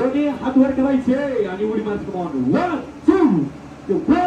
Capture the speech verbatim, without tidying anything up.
दोन्ही हात वर करायचे आणि उडी मारायची. One two one